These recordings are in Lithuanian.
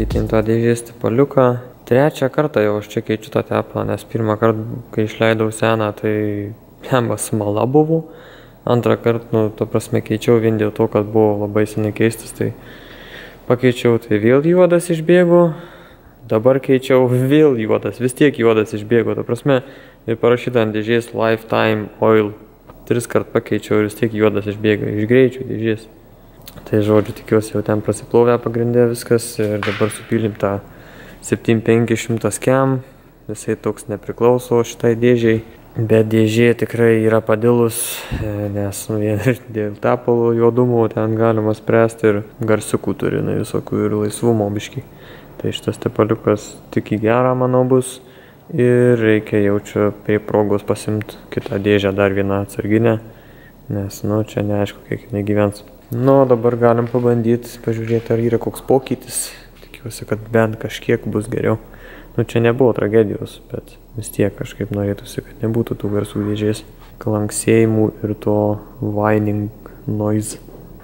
pakeitėm tą dėžės tepaliuką. Trečią kartą jau aš čia keičiu tą tepalą, nes pirmą kartą, kai išleidau seną, tai jam smala buvo. Antrą kartą, ta prasme, keičiau vien dėl to, kad buvo labai seniai keistas, tai pakeičiau, tai vėl juodas išbėgo. Dabar keičiau, vėl juodas, vis tiek juodas išbėgo, ta prasme, ir parašyta ant dėžės Lifetime Oil. 3 kart pakeičiau ir vis tiek juodas išbėga, iš greičių dėžės. Tai žodžiu, tikiuosi jau ten prasiplovė pagrindė viskas ir dabar supylim tą 7500 kem. Visai toks nepriklauso šitai dėžiai, bet dėžė tikrai yra padilus, nes dėl tepalo juodumo ten galima spręsti ir garsiukų turi, visokių ir laisvumo biškį. Tai šitas tepaliukas tik į gerą, manau, bus. Ir reikia jaučiu prie progos pasimti kitą dėžę, dar vieną atsarginę, nes, čia neaišku, kiek jinai gyvens. Dabar galim pabandyti, pažiūrėti, ar yra koks pokytis. Tikiuosi, kad bent kažkiek bus geriau. Čia nebuvo tragedijos, bet vis tiek kažkaip norėtųsi, kad nebūtų tų garsų dėžės klanksėjimų ir to whining noise.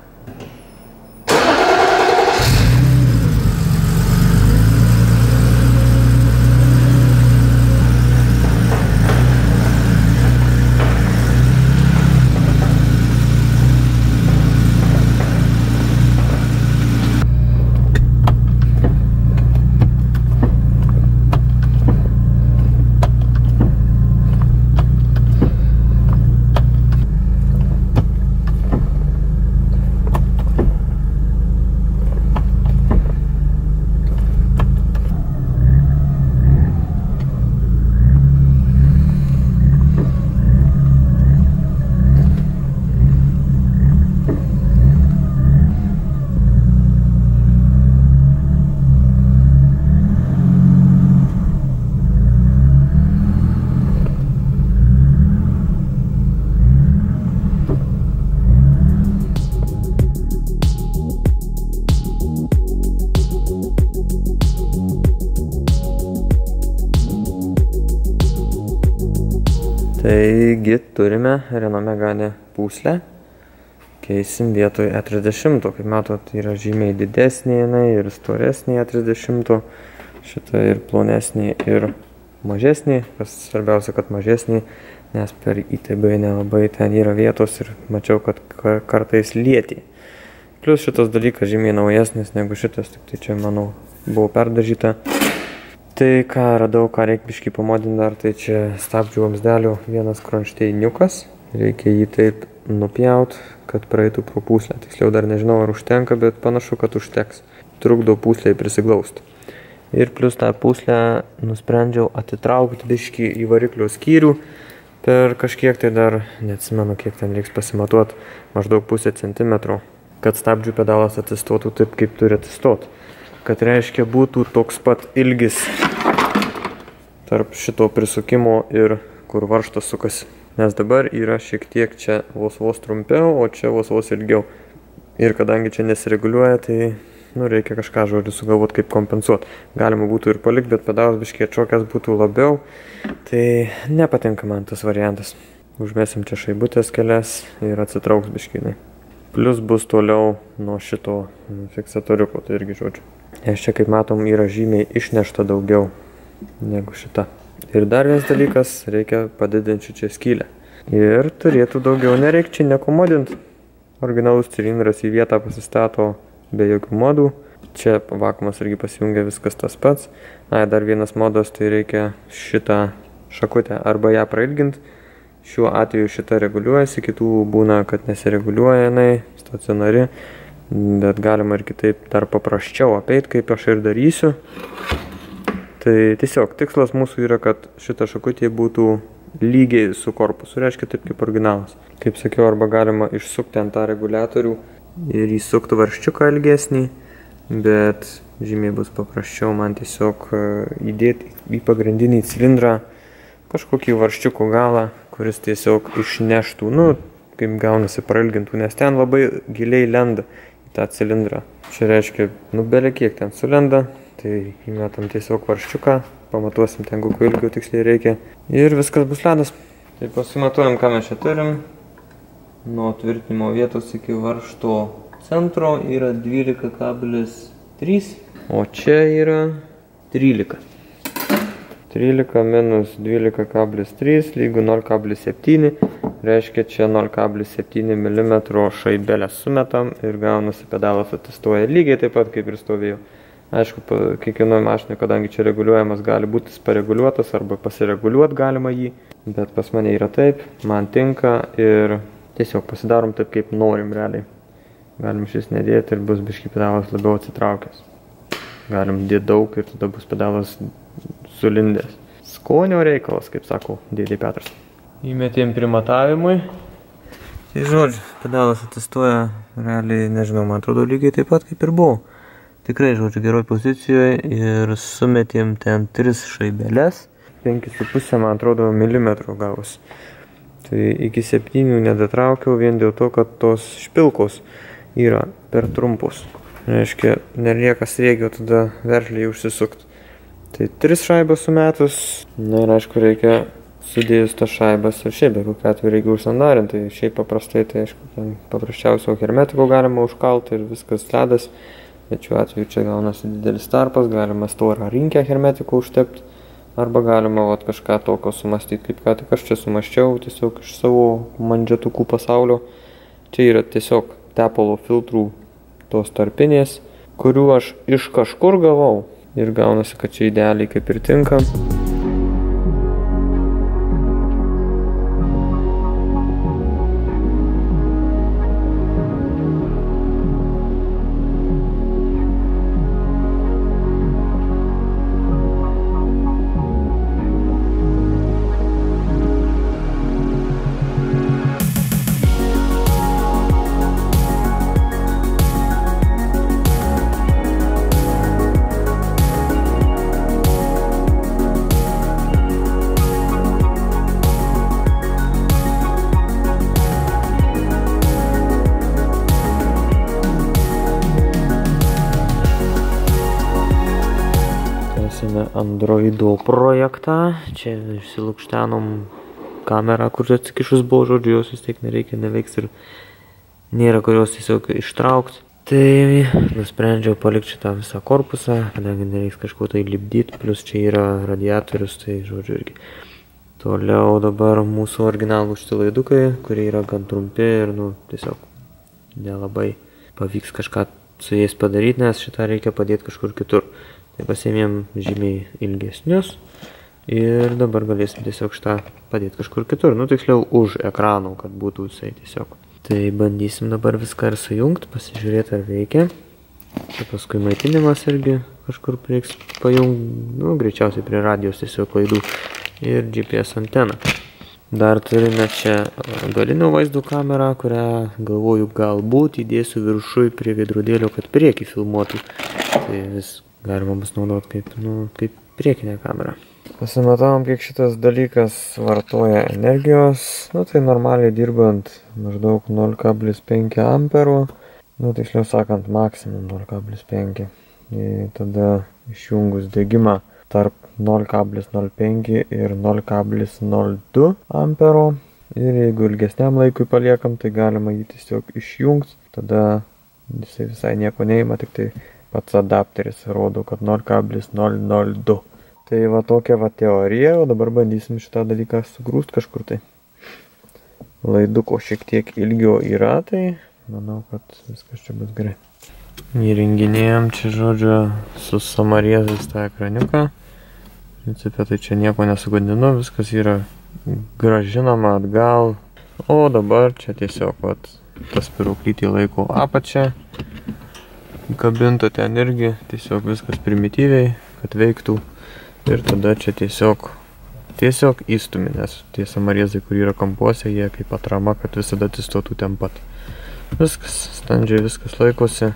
Taigi turime Renault Megane pūslę, keisim vietoj E30, kaip matot, yra žymiai didesnė ir storesnė E30, šita ir plonesnė ir mažesnė, kas svarbiausia, kad mažesnė, nes per ITB nelabai ten yra vietos ir mačiau, kad kartais lietė. Plius šitas dalykas žymiai naujesnis negu šitas, tik tai čia, manau, buvo perdažyta. Tai ką radau, ką reikia biškį pamodinti dar, tai čia stabdžių vamzdelių vienas kronšteiniukas. Reikia jį taip nupjaut, kad praeitų pro pūslę. Tiksliau dar nežinau, ar užtenka, bet panašu, kad užteks. Trukdo pūslei prisiglausti. Ir plus tą pūslę nusprendžiau atitraukti biškį į variklio skyrių. Per kažkiek tai dar, neatsimenu, kiek ten reiks pasimatuoti, maždaug 0,5 centimetro, kad stabdžių pedalas atsistotų taip, kaip turi atsistoti. Kad reiškia būtų toks pat ilgis tarp šito prisukimo ir kur varžtas sukasi. Nes dabar yra šiek tiek čia vos trumpiau, o čia vos ilgiau. Ir kadangi čia nesireguliuoja, tai reikia kažką žodžiu sugalvoti, kaip kompensuoti. Galima būtų ir palikti, bet pedalas biškiai atšokęs būtų labiau. Tai nepatinka man tas variantas. Užmesim čia šaibutės kelias ir atsitrauks biškinai. Plius bus toliau nuo šito fiksatoriuko, tai irgi žodžiu. Nes čia, kaip matom, yra žymiai išnešta daugiau negu šita. Ir dar vienas dalykas, reikia padidinti čia skylę. Ir turėtų daugiau nereikia čia nekomodinti. Originalus cilindras į vietą pasistato be jokių modų. Čia vakuumas irgi pasijungia viskas tas pats. Dar vienas modas, tai reikia šitą šakutę arba ją prailginti. Šiuo atveju šita reguliuojasi, kitų būna, kad nesireguliuoja jinai, stacionari. Bet galima ir kitaip dar paprasčiau apeit, kaip aš ir darysiu. Tai tiesiog tikslas mūsų yra, kad šita šakutė būtų lygiai su korpusu, reiškia taip kaip originalas. Kaip sakiau, arba galima išsukti ant tą reguliatorių ir įsukti varščiuką ilgesnį, bet žymiai bus paprasčiau man tiesiog įdėti į pagrindinį cilindrą kažkokį varščiuko galą, kuris tiesiog išneštų, kaip gaunasi prailgintų, nes ten labai giliai lenda tą cilindrą. Čia reiškia, belė kiek ten sulenda, tai įmetam tiesiog varščiuką, pamatuosim ten, kokiu ilgiu tiksliai reikia ir viskas bus ledas. Tai pasimatuojam, ką mes čia turim. Nuo tvirtinimo vietos iki varžto centro yra 12,3 O čia yra 13. 13 minus 12,3 lygu 0,7. Reiškia, čia 0,7 mm šaibelę sumetam ir gaunasi pedalas atistoja lygiai taip pat, kaip ir stovėjo. Aišku, kiekvienoje mašinoje, kadangi čia reguliuojamas, gali būti pareguliuotas arba pasireguliuoti galima jį. Bet pas mane yra taip, man tinka ir tiesiog pasidarom taip, kaip norim realiai. Galim šis nedėti ir bus biški pedalas labiau atsitraukęs. Galim dėti daug ir tada bus pedalas sulindęs. Skonio reikalas, kaip sako dėdė Petras. Įmetėm primatavimui. Tai žodžiu, pedalas atistoja realiai, nežinau, man atrodo lygiai taip pat kaip ir buvo. Tikrai, žodžiu, geroj pozicijoje ir sumetėm ten 3 šaibelės. 5,5, man atrodo, milimetrų gavus. Tai iki 7 nedatraukiau vien dėl to, kad tos špilkos yra per trumpus. Reiškia, nelieka sriegio tada veržliai užsisukti. Tai 3 šaibas sumetus, na ir aišku, reikia sudėjus tas šaibas ir šiaip, bet kokiu atveju reikia užsandarinti. Tai šiaip paprastai, tai aišku, ten paprasčiausio hermetiko galima užkalti ir viskas ledas. Bet šiuo atveju čia gaunasi didelis tarpas, galima storą rinkę hermetiko užtepti. Arba galima kažką tokio sumastyti, kaip ką tik aš čia sumaščiau, tiesiog iš savo mandžiatukų pasaulio. Čia yra tiesiog tepalo filtrų tos tarpinės, kurių aš iš kažkur gavau. Ir gaunasi, kad čia idealiai kaip ir tinka. Androido projektą. Čia išsilukštenom kamerą, kur atsikišus buvo, žodžiu, jos vis tiek nereikia, neveiks ir nėra kurios tiesiog ištraukti. Tai nusprendžiau palikti šitą visą korpusą, kadangi nereiks kažko tai lipdyti, plus čia yra radiatorius, tai žodžiu irgi. Toliau dabar mūsų originalų šitie laidukai, kurie yra gan trumpi ir tiesiog nelabai pavyks kažką su jais padaryti, nes šitą reikia padėti kažkur kitur. Tai pasiėmėm žymiai ilgesnius ir dabar galėsim tiesiog šitą padėti kažkur kitur. Tiksliau už ekranų, kad būtų jisai tiesiog. Tai bandysim dabar viską ir sujungti, pasižiūrėti ar veikia. Čia paskui maitinimas irgi kažkur reiks pajungti, greičiausiai prie radijos tiesiog laidų ir GPS anteną. Dar turime čia galinio vaizdo kamerą, kurią galvoju galbūt įdėsiu viršui prie veidrodėlio, kad priekį filmuotų. Tai vis galima bus naudoti kaip priekinę kamerą. Pasimatavom, kiek šitas dalykas vartoja energijos. Tai normaliai dirbant maždaug 0,5 amperų. Tiksliau sakant, maksimum 0,5. Tada išjungus degimą tarp 0,05 ir 0,02 ampero. Ir jeigu ilgesniam laikui paliekam, tai galima jį tiesiog išjungti. Tada jisai visai nieko neima, tik tai pats adapteris rodo, kad 0,002. Tai va tokia va teorija, o dabar bandysim šitą dalyką sugrūst kažkur tai. Laiduko šiek tiek ilgio yra, tai manau, kad viskas čia bus gerai. Įrenginėjom čia, žodžiu, su samariezais tą ekraniuką. Principė, tai čia nieko nesugadinu, viskas yra grąžinama atgal. O dabar čia tiesiog tas piruklytį laiko apačią. Kabinta ten irgi, tiesiog viskas primityviai, kad veiktų. Ir tada čia tiesiog įstumi, nes tie samariezai, kur yra kampuose, jie kaip atrama, kad visada atsistotų ten pat. Viskas, standžiai viskas laikosi.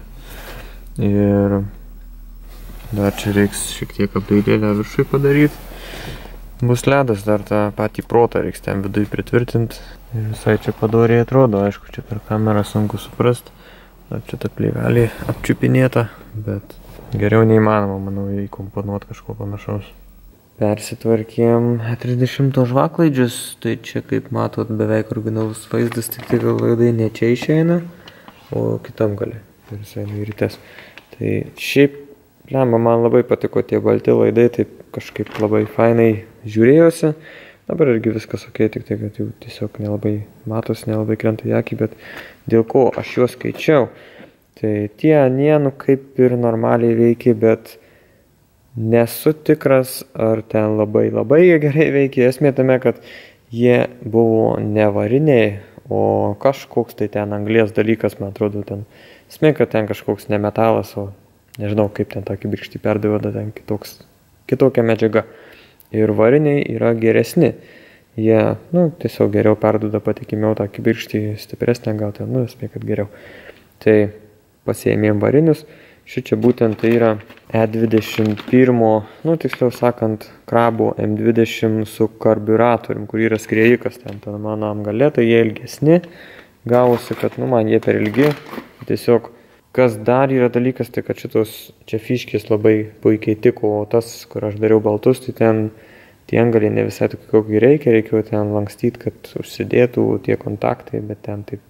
Ir dar čia reiks šiek tiek apdailėlę viršui padaryti. Bus ledas, dar tą patį protą reiks ten vidui pritvirtinti. Ir visai čia padoriai atrodo, aišku, čia per kamerą sunku suprasti. Dar čia ta plėvelė apčiupinėta, bet geriau neįmanoma, manau, įkomponuoti kažko panašaus. Persitvarkėm 30 žvaklaidžius, tai čia, kaip matot, beveik originalus vaizdas, tik tai gal laidai ne čia išeina, o kitam gale. Ir visai į rytes. Tai šiaip Lemba, man labai patiko tie balti laidai, taip kažkaip labai fainai žiūrėjosi. Dabar irgi viskas ok, tik tai, kad jau tiesiog nelabai matos, nelabai krenta į akį, bet dėl ko aš juos skaičiau. Tai tie anie, kaip ir normaliai veikia, bet nesu tikras, ar ten labai gerai veikia. Esmė tame, kad jie buvo ne variniai, o kažkoks tai ten anglies dalykas, man atrodo, ten. Esmė, kad ten kažkoks ne metalas, o nežinau, kaip ten tą kibirkštį perduoda, ten kitokia medžiaga. Ir variniai yra geresni. Jie, tiesiog geriau perduoda patikimiau tą kibirkštį, stipresnę gal ten, esmė, kad geriau. Tai pasiėmėm varinius. Šičia būtent tai yra E21, tiksliau sakant, krabų M20 su karburatorium, kur yra skriejikas ten mano gale, tai jie ilgesni. Gavosi, kad, man jie per ilgi. Tiesiog, kas dar yra dalykas, tai kad šitos čia fiškės labai puikiai tiko, o tas, kur aš dariau baltus, tai ten tie antgaliai ne visai tokie, kokį reikėjo ten lankstyti, kad užsidėtų tie kontaktai, bet ten taip,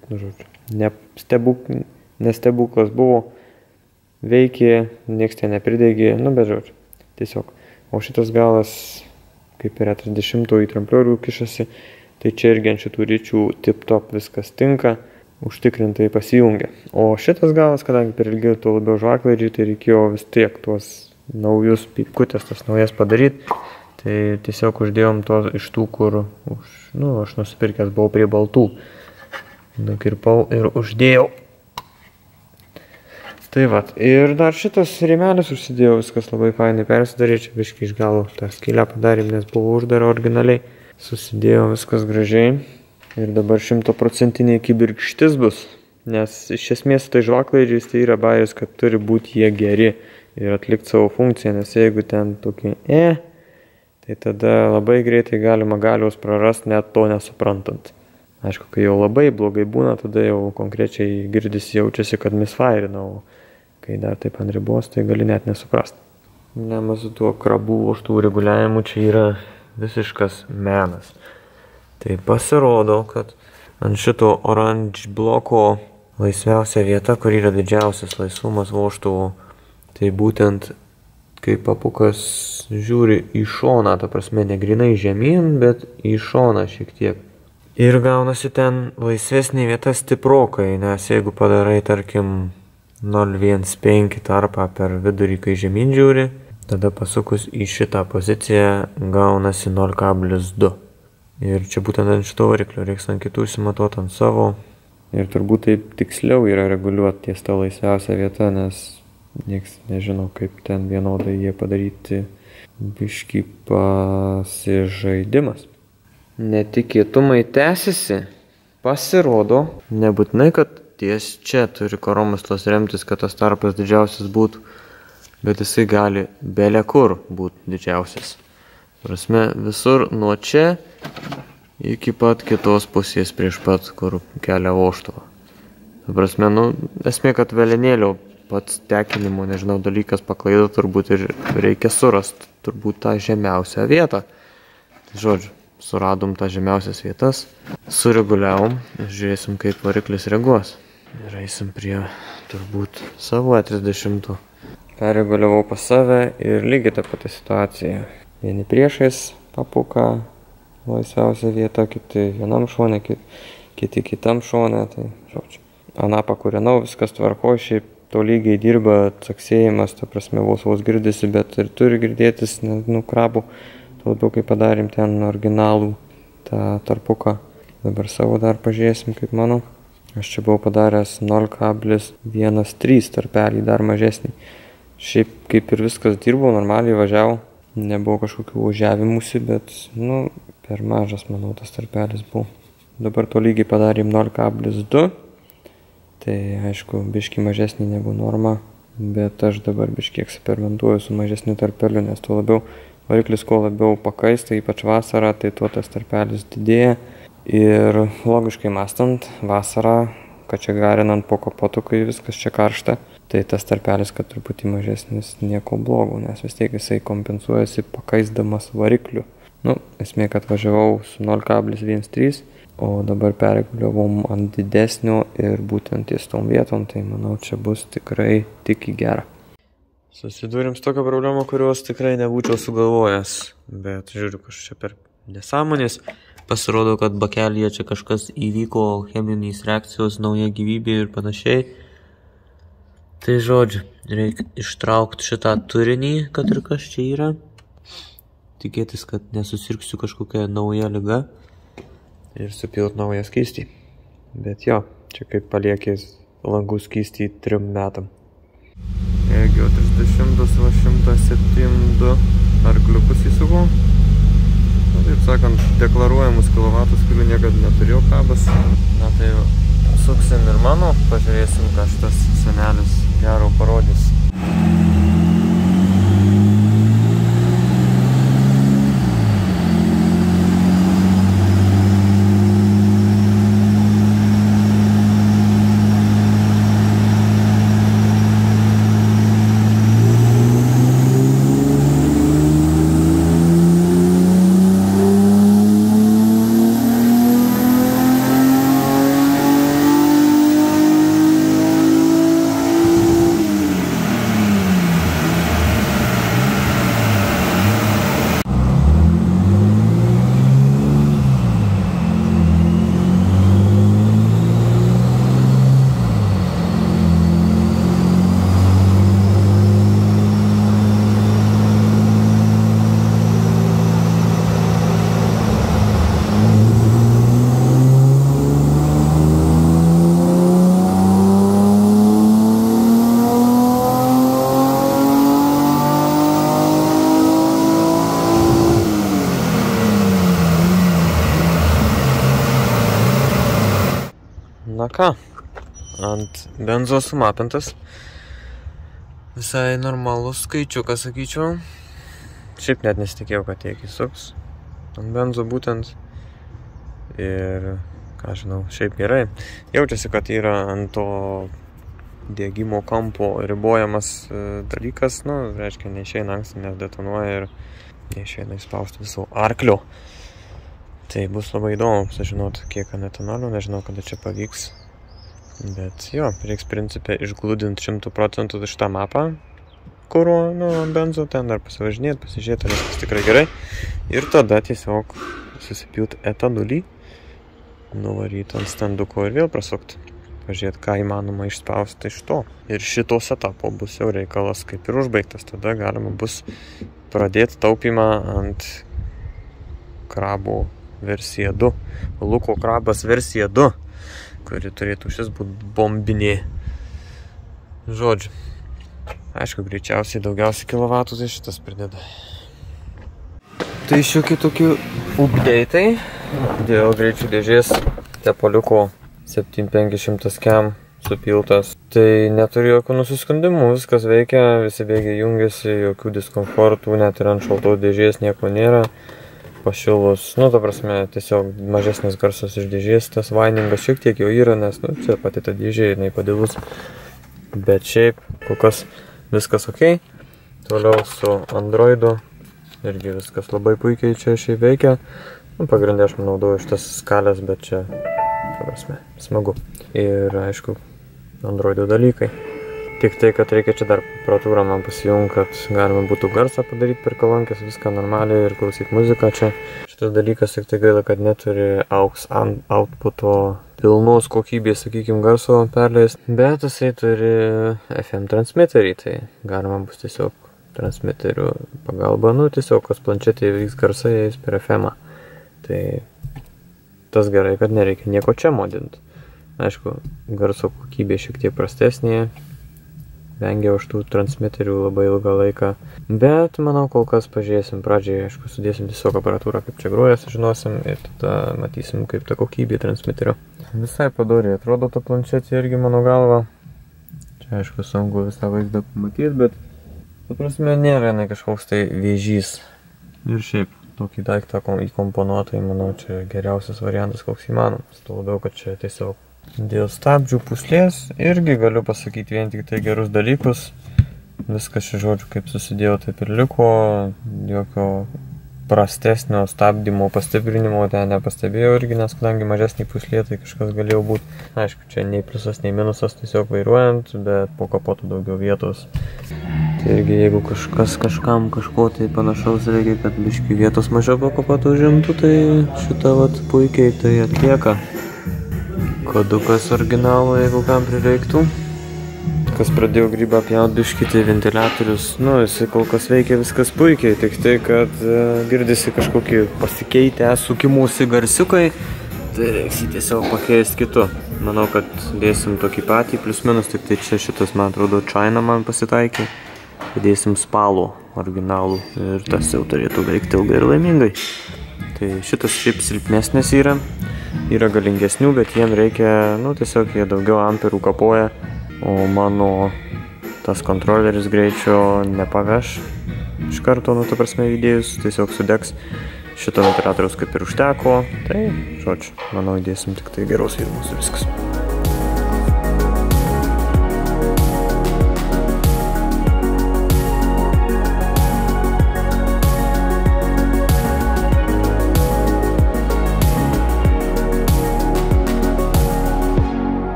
ne stebuklas buvo. Veikė, nieks ten nepridegė, bet žodžiu, tiesiog. O šitas galas, kaip ir 30 į trampliorių kišasi, tai čia irgi ant šitų ryčių tip-top viskas tinka, užtikrintai pasijungia. O šitas galas, kadangi per ilgi, tuo labiau žvaklaidžiai, tai reikėjo vis tiek tuos naujus pypkutės, tas naujas padaryti. Tai tiesiog uždėjom to iš tų, kur, aš nusipirkęs buvau prie baltų. Nukirpau ir uždėjau. Tai vat, ir dar šitas rėmelis užsidėjau, viskas labai fainai persidarė, čia biškai iš galo tą skylę padarėm, nes buvo uždara originaliai. Susidėjau viskas gražiai ir dabar 100% kibirkštis bus, nes iš esmės tai žvaklaidžiais tai yra bajeris, kad turi būti jie geri ir atlikti savo funkciją, nes jeigu ten tokį tai tada labai greitai galima galios prarasti, net to nesuprantant. Aišku, kai jau labai blogai būna, tada jau konkrečiai girdisi jaučiasi, kad misfairina, o kai dar taip ant ribos, tai gali net nesuprast. Su tuo krabų vožtuvų reguliavimu čia yra visiškas menas. Tai pasirodo, kad ant šito orange bloko laisviausia vieta, kur yra didžiausias laisvumas vožtuvų, tai būtent kai papukas žiūri į šoną, ta prasme ne grinai žemyn, bet į šoną šiek tiek. Ir gaunasi ten laisvesnė vieta stiprokai, nes jeigu padarai, tarkim, 0,15 tarpą per vidurį, kai žemyn žiūri, tada pasukus į šitą poziciją gaunasi 0,2. Ir čia būtent ant šito variklio, reiks ant kitų išsimatuoti ant savo. Ir turbūt taip tiksliau yra reguliuoti ties tą laisviausią vietą, nes nieks nežino, kaip ten vienodai jie padaryti. Biškį pasižaidimas. Netikėtumai tęsiasi, pasirodo, nebūtinai, kad ties čia turi koromoslas remtis, kad tas tarpas didžiausias būtų, bet jisai gali bele kur būti didžiausias. Prasme, visur nuo čia iki pat kitos pusės prieš pat, kur kelia vožtuvą. Prasme, esmė, kad velenėlio pats tekinimo, dalykas paklaido, turbūt ir reikia surasti turbūt tą žemiausią vietą. Žodžiu. Suradom tą žemiausias vietas, sureguliavom, žiūrėsim, kaip variklis reaguos. Ir eisim prie turbūt savo E30. Perreguliavau pas save ir lygiai ta pati situacija. Vieni priešais papuka, laisviausia vieta, kiti vienam šone, kiti kitam šone. Tai, žodžiu, anapą kūrenau, viskas tvarko, šiaip to lygiai dirba, caksėjimas, ta prasme, vos girdisi, bet ir turi girdėtis, krabų. Tuo labiau, kai padarėm ten originalų tą tarpuką. Dabar savo dar pažiūrėsim, kaip mano. Aš čia buvau padaręs 0,13 tarpelį, dar mažesnį. Šiaip kaip ir viskas dirbau, normaliai važiavau. Nebuvo kažkokių važiavimusi, bet, per mažas, manau, tas tarpelis buvo. Dabar to lygiai padarėm 0,2. Tai, aišku, biškį mažesnį negu norma. Bet aš dabar biškį eksperimentuoju su mažesniu tarpeliu, nes tuo labiau variklis kuo labiau pakaista, ypač vasarą, tai tuo tas tarpelis didėja. Ir logiškai mąstant, vasarą, kad čia garinant po kapotu, kai viskas čia karšta, tai tas tarpelis, kad truputį mažesnis, nieko blogo, nes vis tiek jisai kompensuojasi pakaisdamas varikliu. Esmė, kad važiavau su 0,13, o dabar perreguliavom ant didesnio ir būtent ties tom vietom, tai manau, čia bus tikrai tik į gerą. Susidūrim su tokia problema, kurios tikrai nebūčiau sugalvojęs, bet žiūriu, kažkas čia per nesąmonės. Pasirodo, kad bakelyje čia kažkas įvyko, cheminės reakcijos, nauja gyvybė ir panašiai. Tai žodžiu, reikia ištraukti šitą turinį, kad ir kas čia yra. Tikėtis, kad nesusirgsiu kažkokią naują ligą ir supilt naują skystį. Bet jo, čia kaip paliekės langų skystį 3 metam. Egio 30 va 107 arkliukus įsukau. Taip sakant, deklaruojamus kilovatus, kurių niekada neturėjau kabas. Na tai suksim ir mano, pažiūrėsim, ką šitas senelis gero parodys. Na ką, ant benzo sumapintas. Visai normalus skaičiukas, sakyčiau. Šiaip net nesitikėjau, kad tiek įsuks. Ant benzo būtent. Ir, ką žinau, šiaip gerai. Jaučiasi, kad yra ant to degimo kampo ribojamas dalykas. Nu, reiškia, neišeina anksti, nes detonuoja ir neišeina įspausti visų arklių. Tai bus labai įdomu sužinoti, kiek etanolio, nežinau, kada čia pavyks. Bet jo, reiks principė išgludinti 100% šitą mapą, kuro, benzo, ten dar pasivažinėti, pasižiūrėti, ar viskas tikrai gerai. Ir tada tiesiog susipilti etanolį, nuvaryti ant standuko ir vėl prasukti. Pažiūrėti, ką įmanoma išspausti iš to. Ir šito setapo bus jau reikalas kaip ir užbaigtas. Tada galima bus pradėti taupymą ant krabo versija 2. Luko krabas versija 2, kuri turėtų šis būti bombinė. Žodžiu. Aišku, greičiausiai daugiausiai kilovatų tai šitas prideda. Tai šiokie tokie update'ai dėl greičių dėžės tepaliuko 7500 cam supiltas. Tai neturiu jokių nusiskundimų, viskas veikia, visi bėgiai jungiasi, jokių diskomfortų, net ir ant šaltos dėžės nieko nėra. Pašilus, ta prasme, tiesiog mažesnis garsas iš dėžės, tas vainingas šiek tiek jau yra, nes, čia pati ta dėžė, jinai padėlus. Bet šiaip, kol kas viskas ok. Toliau su Androidu, irgi viskas labai puikiai čia šiaip veikia. Pagrindė aš naudoju šitas skalės, bet čia, ta prasme, smagu. Ir, aišku, Androido dalykai. Tik tai, kad reikia čia dar aparatūrą man pasijungti, kad galima būtų garsą padaryti per kolonkės, viską normaliai ir klausyti muziką čia. Šitas dalykas tik tai gaila, kad neturi AUX outputo pilnos kokybės, sakykime, garso perleisti. Bet jisai turi FM transmiterį, tai galima bus tiesiog transmiterių pagalba, tiesiog kas planšetėje vyks garsai eis per FM-ą. Tai tas gerai, kad nereikia nieko čia modinti. Aišku, garso kokybė šiek tiek prastesnė. Vengiau aš tų transmiterių labai ilgą laiką. Bet, manau, kol kas pažiūrėsim pradžiai, aišku, sudėsim tiesiog aparatūrą, kaip čia groja, sužinosim ir tada matysim, kaip ta kokybė transmiterio. Visai padoriai atrodo ta planšetė irgi mano galva. Čia, aišku, sunku visą vaizdą pamatyti, bet, ta prasme, nėra kažkoks tai vėžys. Ir šiaip, tokį daiktą įkomponuotai, manau, čia geriausias variantas, koks įmanomas. Tuo labiau, kad čia tiesiog dėl stabdžių pūslės irgi galiu pasakyti vien tik tai gerus dalykus. Viskas čia, žodžiu, kaip susidėjo, taip ir liko. Jokio prastesnio stabdymo, pastiprinimo ten nepastebėjau irgi, nes kadangi mažesnį pūslė, tai kažkas galėjo būti. Aišku, čia nei pliusas, nei minusas tiesiog vairuojant, bet po kapotu daugiau vietos. Tai irgi jeigu kažkam kažko tai panašaus reikia, kad biškį vietos mažiau pakopatų užimtų, tai šitą vat puikiai tai atlieka. Kodukas originalo, jeigu kam prireiktų. Kas pradėjo grybą pjaut biškį, tai ventiliatorius, jisai kol kas veikia viskas puikiai, tik tai, kad girdisi kažkokį pasikeitę sukimusi garsiukai, tai reiks jį tiesiog pakeisti kitu. Manau, kad dėsim tokį patį, plius minus, tik tai čia šitas, man atrodo, China man pasitaikė. Dėsim Spalo originalų ir tas jau turėtų veikti ilgai ir laimingai. Tai šitas šiaip silpnesnis yra galingesnių, bet jiem reikia, tiesiog jie daugiau amperų kapoja, o mano tas kontroleris greičio nepaveš iš karto, ta prasme įdėjus, tiesiog sudegs. Šito ventiliatoriaus kaip ir užteko, tai, žodžiu, manau, įdėsim tik tai geros firmos ir viskas.